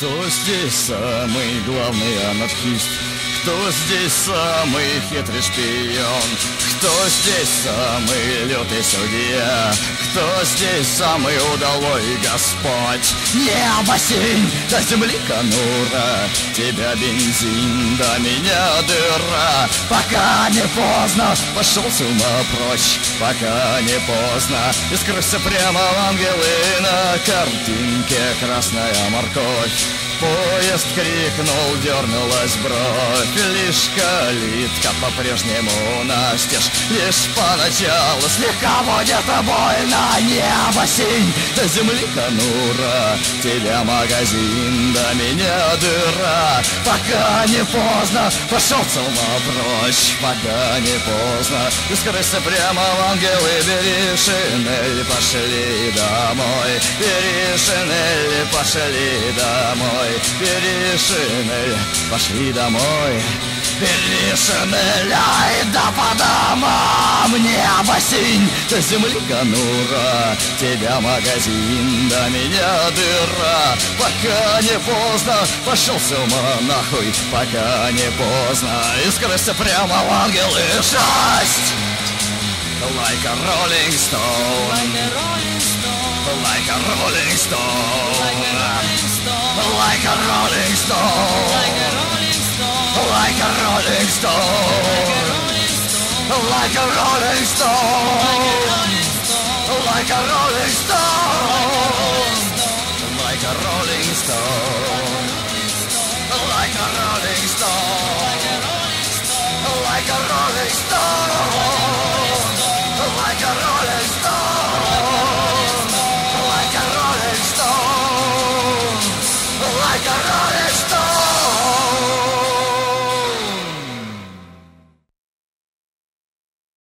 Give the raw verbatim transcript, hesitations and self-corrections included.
Кто здесь самый главный анархист? Кто здесь самый хитрый шпион? Кто здесь самый лютый судья? Кто здесь самый удалой Господь? Небо синь, до земли конура, тебя бензин, до меня дыра. Пока не поздно, пошел с ума прочь. Пока не поздно, и скрылся прямо в ангелы. На картинке красная морковь. Поезд крикнул, дернулась бровь. Лишь калитка по-прежнему настежь. Лишь поначалу слегка будет больно. Небо синь, до земли конура, тебя магазин, до меня дыра. Пока не поздно, пошел с ума прочь. Пока не поздно, и скрылся прямо в ангелы. Бери шинель, пошли домой. Бери шинель, пошли домой. Бери шинель, пошли домой. Бери шинель, ай да по домам. Небо синь, до земли конура, тебя магазин, до меня дыра. Пока не поздно, пошел с ума нахуй. Пока не поздно, и скрылся прямо в ангелы. Шесть! Like a rolling stone, like a rolling stone, like a rolling stone, like a rolling stone, like a rolling stone, like a rolling stone, like a rolling stone, like a rolling stone, like a rolling stone, like a rolling stone, like a rolling